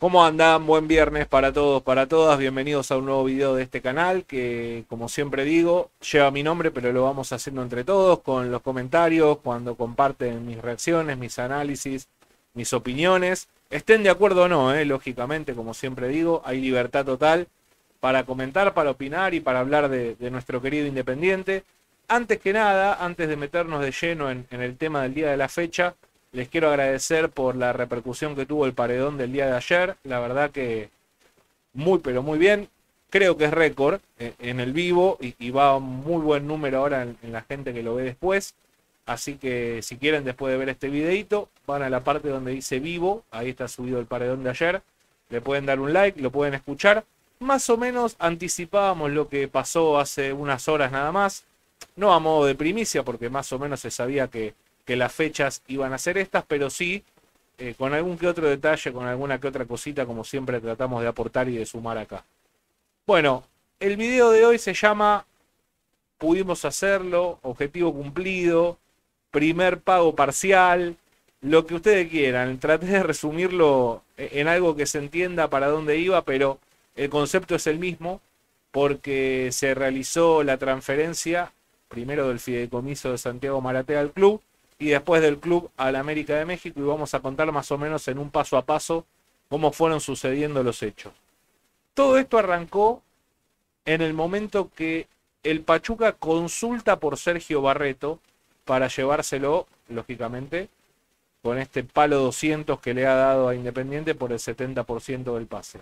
¿Cómo andan? Buen viernes para todos, para todas. Bienvenidos a un nuevo video de este canal que, como siempre digo, lleva mi nombre, pero lo vamos haciendo entre todos con los comentarios, cuando comparten mis reacciones, mis análisis, mis opiniones. Estén de acuerdo o no, lógicamente, como siempre digo, hay libertad total para comentar, para opinar y para hablar de nuestro querido Independiente. Antes que nada, antes de meternos de lleno en el tema del día de la fecha, les quiero agradecer por la repercusión que tuvo el paredón del día de ayer. La verdad que muy, pero muy bien. Creo que es récord en el vivo y va un muy buen número ahora en la gente que lo ve después. Así que si quieren, después de ver este videito, van a la parte donde dice vivo. Ahí está subido el paredón de ayer. Le pueden dar un like, lo pueden escuchar. Más o menos anticipábamos lo que pasó hace unas horas nada más. No a modo de primicia, porque más o menos se sabía que las fechas iban a ser estas, pero sí con algún que otro detalle, con alguna que otra cosita, como siempre tratamos de aportar y de sumar acá. Bueno, el video de hoy se llama Pudimos hacerlo, objetivo cumplido, primer pago parcial, lo que ustedes quieran. Traté de resumirlo en algo que se entienda para dónde iba, pero el concepto es el mismo, porque se realizó la transferencia, primero del fideicomiso de Santiago Maratea al club, y después del club al América de México, y vamos a contar más o menos en un paso a paso cómo fueron sucediendo los hechos. Todo esto arrancó en el momento que el Pachuca consulta por Sergio Barreto para llevárselo, lógicamente, con este palo 200 que le ha dado a Independiente por el 70% del pase.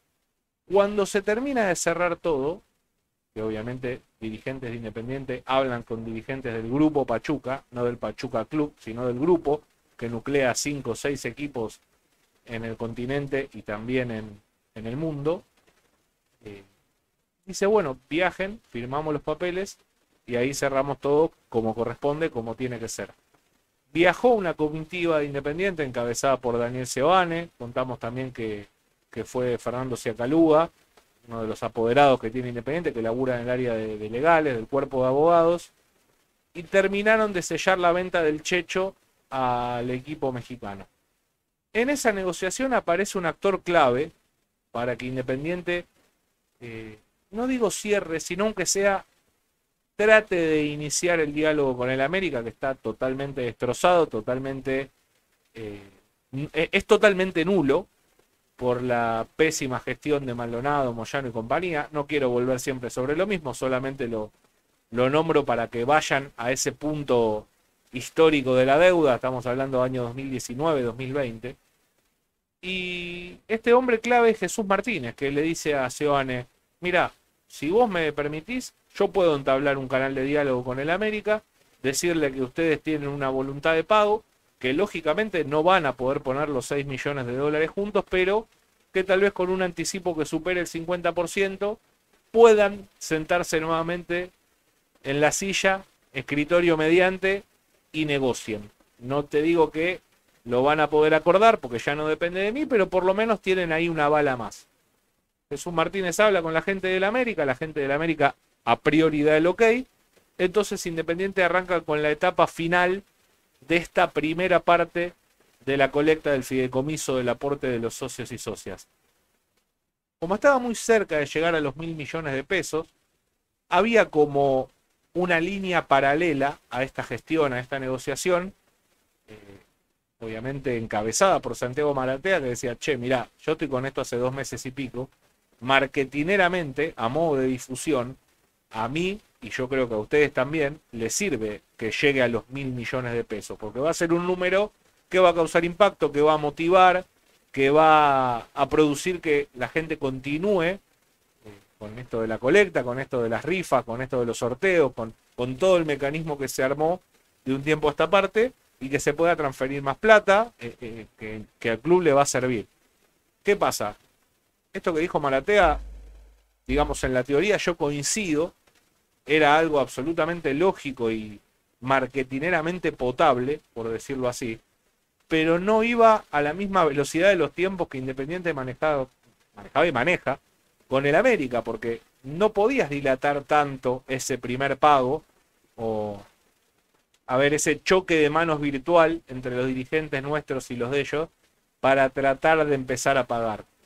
Cuando se termina de cerrar todo, que obviamente dirigentes de Independiente hablan con dirigentes del grupo Pachuca, no del Pachuca Club, sino del grupo que nuclea 5 o 6 equipos en el continente y también en el mundo. Dice, bueno, viajen, firmamos los papeles y ahí cerramos todo como corresponde, como tiene que ser. Viajó una comitiva de Independiente encabezada por Daniel Seoane, contamos también que fue Fernando Siacaluga, uno de los apoderados que tiene Independiente, que labura en el área de legales, del cuerpo de abogados, y terminaron de sellar la venta del Checho al equipo mexicano. En esa negociación aparece un actor clave para que Independiente, no digo cierre, sino aunque sea trate de iniciar el diálogo con el América, que está totalmente destrozado, totalmente, es totalmente nulo por la pésima gestión de Maldonado, Moyano y compañía. No quiero volver siempre sobre lo mismo, solamente lo nombro para que vayan a ese punto histórico de la deuda. Estamos hablando de año 2019-2020. Y este hombre clave es Jesús Martínez, que le dice a Seoane, mira, si vos me permitís, yo puedo entablar un canal de diálogo con el América, decirle que ustedes tienen una voluntad de pago, que lógicamente no van a poder poner los 6 millones de dólares juntos, pero que tal vez con un anticipo que supere el 50% puedan sentarse nuevamente en la silla, escritorio mediante, y negocien. No te digo que lo van a poder acordar porque ya no depende de mí, pero por lo menos tienen ahí una bala más. Jesús Martínez habla con la gente del América, la gente del América a priori da el ok, entonces Independiente arranca con la etapa final de esta primera parte de la colecta del fideicomiso del aporte de los socios y socias. Como estaba muy cerca de llegar a los 1.000 millones de pesos, había como una línea paralela a esta gestión, a esta negociación, obviamente encabezada por Santiago Maratea, que decía, che, mirá, yo estoy con esto hace 2 meses y pico, marketineramente, a modo de difusión, a mí, y yo creo que a ustedes también, les sirve que llegue a los 1.000 millones de pesos, porque va a ser un número que va a causar impacto, que va a motivar, que va a producir que la gente continúe con esto de la colecta, con esto de las rifas, con esto de los sorteos, con todo el mecanismo que se armó de un tiempo a esta parte, y que se pueda transferir más plata, que al club le va a servir. ¿Qué pasa? Esto que dijo Maratea, digamos, en la teoría yo coincido, era algo absolutamente lógico y marketineramente potable, por decirlo así, pero no iba a la misma velocidad de los tiempos que Independiente manejaba y maneja con el América, porque no podías dilatar tanto ese primer pago o a ver ese choque de manos virtual entre los dirigentes nuestros y los de ellos para tratar de empezar a pagar.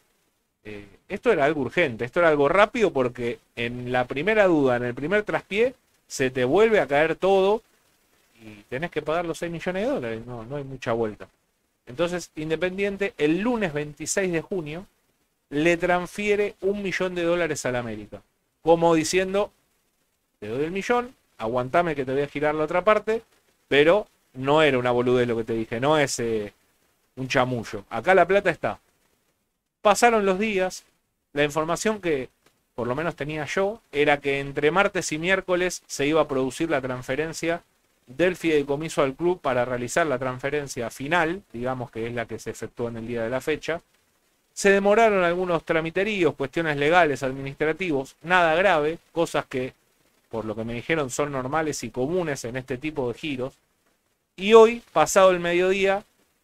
Esto era algo urgente, esto era algo rápido porque en la primera duda, en el primer traspié, se te vuelve a caer todo y tenés que pagar los 6 millones de dólares, no, no hay mucha vuelta. Entonces, Independiente, el lunes 26 de junio, le transfiere 1 millón de dólares al América. Como diciendo, te doy el millón, aguantame que te voy a girar la otra parte, pero no era una boludez lo que te dije, no es un chamullo. Acá la plata está. Pasaron los días, la información que por lo menos tenía yo era que entre martes y miércoles se iba a producir la transferencia del fideicomiso al club para realizar la transferencia final, digamos que es la que se efectuó en el día de la fecha. Se demoraron algunos tramiteríos, cuestiones legales, administrativos, nada grave, cosas que por lo que me dijeron son normales y comunes en este tipo de giros. Y hoy, pasado el mediodía,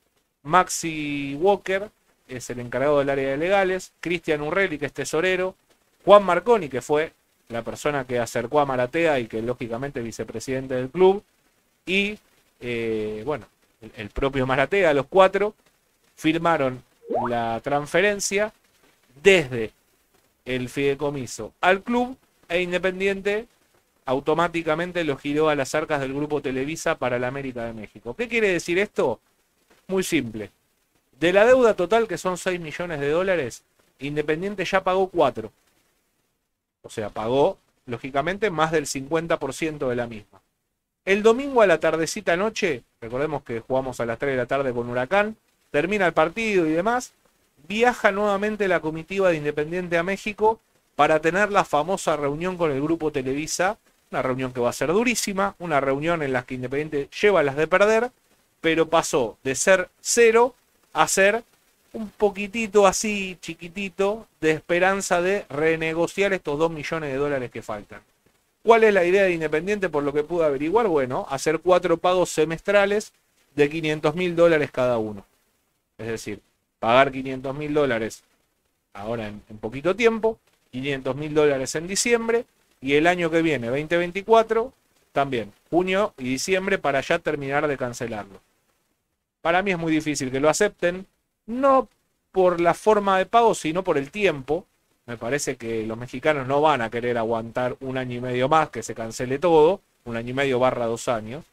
Maxi Walker es el encargado del área de legales, Cristian Urrelli, que es tesorero, Juan Marconi, que fue la persona que acercó a Maratea y que lógicamente es vicepresidente del club, y bueno, el propio Maratea, los cuatro, firmaron la transferencia desde el fideicomiso al club e Independiente automáticamente lo giró a las arcas del grupo Televisa para la América de México. ¿Qué quiere decir esto? Muy simple. De la deuda total, que son 6 millones de dólares, Independiente ya pagó 4. O sea, pagó, lógicamente, más del 50% de la misma. El domingo a la tardecita noche, recordemos que jugamos a las 3 de la tarde con Huracán, termina el partido y demás, viaja nuevamente la comitiva de Independiente a México para tener la famosa reunión con el grupo Televisa, una reunión que va a ser durísima, una reunión en la que Independiente lleva las de perder, pero pasó de ser 0 a ser un poquitito así, chiquitito, de esperanza de renegociar estos 2 millones de dólares que faltan. ¿Cuál es la idea de Independiente por lo que pude averiguar? Bueno, hacer 4 pagos semestrales de 500.000 dólares cada uno. Es decir, pagar 500.000 dólares ahora en poquito tiempo, 500.000 dólares en diciembre, y el año que viene, 2024, también, junio y diciembre, para ya terminar de cancelarlo. Para mí es muy difícil que lo acepten, no por la forma de pago, sino por el tiempo. Me parece que los mexicanos no van a querer aguantar un año y medio más que se cancele todo, 1 año y medio / 2 años.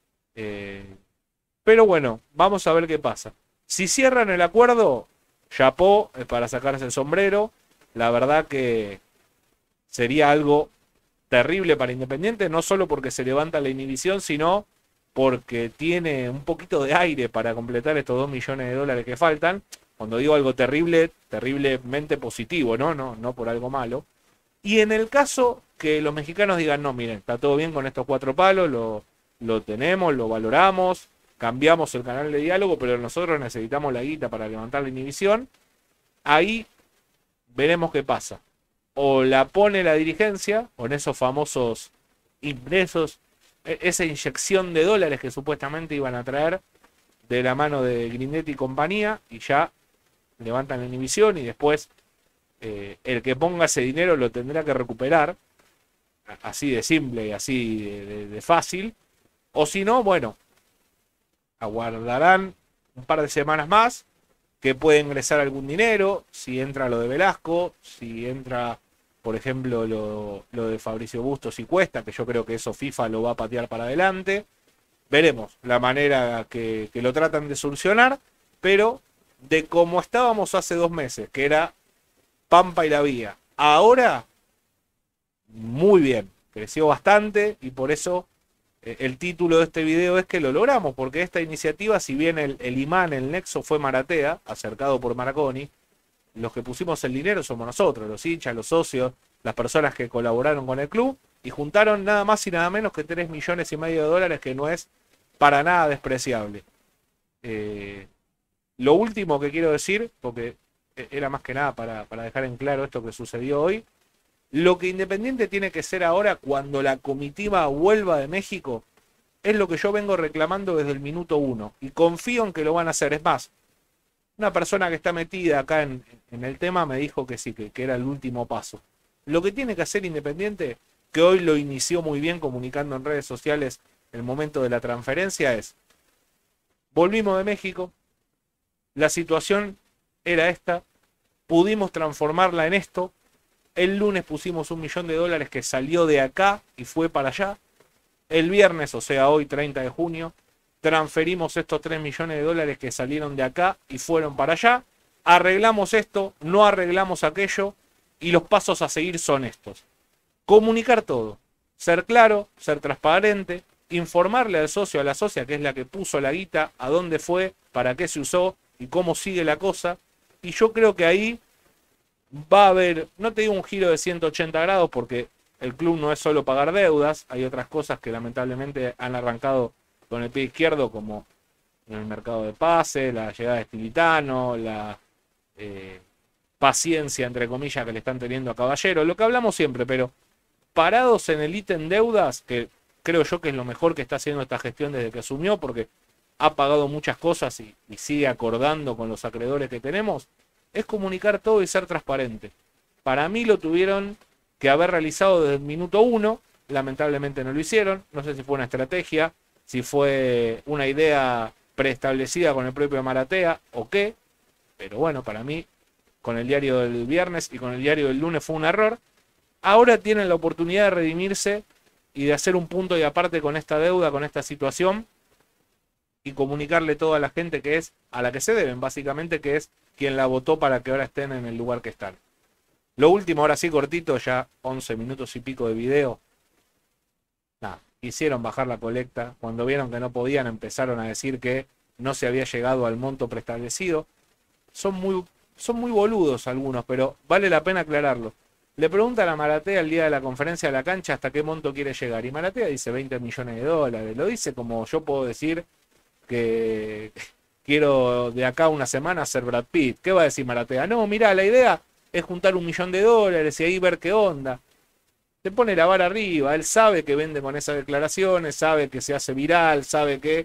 Pero bueno, vamos a ver qué pasa. Si cierran el acuerdo, chapó para sacarse el sombrero. La verdad que sería algo terrible para Independiente, no solo porque se levanta la inhibición, sino porque tiene un poquito de aire para completar estos 2 millones de dólares que faltan. Cuando digo algo terrible, terriblemente positivo, ¿no? No por algo malo. Y en el caso que los mexicanos digan, no, miren, está todo bien con estos 4 palos, lo tenemos, lo valoramos, cambiamos el canal de diálogo, pero nosotros necesitamos la guita para levantar la inhibición, ahí veremos qué pasa. O la pone la dirigencia, con esos famosos ingresos, esa inyección de dólares que supuestamente iban a traer de la mano de Grindetti y compañía, y ya levantan la inhibición y después el que ponga ese dinero lo tendrá que recuperar, así de simple y así de fácil. O si no, bueno, aguardarán un par de semanas más, que puede ingresar algún dinero, si entra lo de Velasco, si entra, por ejemplo, lo de Fabricio Bustos y Cuesta, que yo creo que eso FIFA lo va a patear para adelante. Veremos la manera que lo tratan de solucionar, pero de como estábamos hace 2 meses, que era Pampa y la Vía, ahora muy bien, creció bastante y por eso el título de este video es que lo logramos, porque esta iniciativa, si bien el imán, el nexo fue Maratea, acercado por Marconi, los que pusimos el dinero somos nosotros, los hinchas, los socios, las personas que colaboraron con el club, y juntaron nada más y nada menos que 3,5 millones de dólares, que no es para nada despreciable. Lo último que quiero decir, porque era más que nada para dejar en claro esto que sucedió hoy, lo que Independiente tiene que ser ahora cuando la comitiva vuelva de México es lo que yo vengo reclamando desde el minuto 1 y confío en que lo van a hacer. Es más, una persona que está metida acá en el tema me dijo que sí, que era el último paso. Lo que tiene que hacer Independiente, que hoy lo inició muy bien comunicando en redes sociales el momento de la transferencia, es: volvimos de México, la situación era esta, pudimos transformarla en esto. El lunes pusimos $1.000.000 que salió de acá y fue para allá. El viernes, o sea hoy 30 de junio, transferimos estos $3.000.000 que salieron de acá y fueron para allá. Arreglamos esto, no arreglamos aquello, y los pasos a seguir son estos. Comunicar todo, ser claro, ser transparente, informarle al socio, a la socia, que es la que puso la guita, a dónde fue, para qué se usó y cómo sigue la cosa. Y yo creo que ahí va a haber, no te digo un giro de 180 grados, porque el club no es solo pagar deudas, hay otras cosas que lamentablemente han arrancado con el pie izquierdo, como en el mercado de pases, la llegada de Stilitano, la paciencia, entre comillas, que le están teniendo a Caballero, lo que hablamos siempre, pero parados en el ítem deudas, que creo yo que es lo mejor que está haciendo esta gestión desde que asumió, porque ha pagado muchas cosas y sigue acordando con los acreedores que tenemos, es comunicar todo y ser transparente. Para mí lo tuvieron que haber realizado desde el minuto 1, lamentablemente no lo hicieron, no sé si fue una estrategia, si fue una idea preestablecida con el propio Maratea o qué, pero bueno, para mí, con el diario del viernes y con el diario del lunes fue un error. Ahora tienen la oportunidad de redimirse y de hacer un punto y aparte con esta deuda, con esta situación, y comunicarle todo a la gente que es a la que se deben, básicamente, que es quien la votó para que ahora estén en el lugar que están. Lo último, ahora sí cortito, ya 11 minutos y pico de video. Nada, quisieron bajar la colecta, cuando vieron que no podían empezaron a decir que no se había llegado al monto preestablecido. Son muy boludos algunos, pero vale la pena aclararlo. Le preguntan a Maratea el día de la conferencia de la cancha hasta qué monto quiere llegar. Y Maratea dice $20.000.000. Lo dice como yo puedo decir que quiero de acá a una semana ser Brad Pitt. ¿Qué va a decir Maratea? No, mirá, la idea es juntar $1.000.000 y ahí ver qué onda. Se pone la vara arriba. Él sabe que vende con esas declaraciones, sabe que se hace viral, sabe que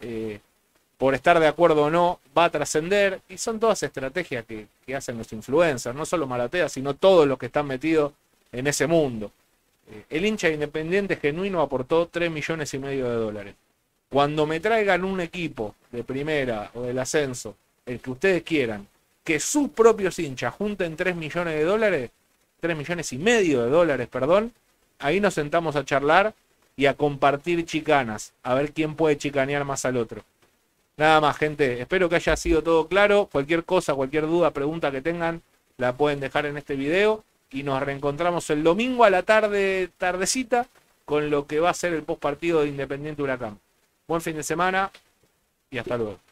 por estar de acuerdo o no va a trascender. Y son todas estrategias que hacen los influencers. No solo Maratea, sino todos los que están metidos en ese mundo. El hincha independiente genuino aportó $3.500.000. Cuando me traigan un equipo de primera o del ascenso, el que ustedes quieran, que sus propios hinchas junten $3.000.000, $3.500.000, perdón, ahí nos sentamos a charlar y a compartir chicanas, a ver quién puede chicanear más al otro. Nada más, gente, espero que haya sido todo claro. Cualquier cosa, cualquier duda, pregunta que tengan, la pueden dejar en este video y nos reencontramos el domingo a la tardecita con lo que va a ser el postpartido de Independiente Huracán. Buen fin de semana y hasta luego.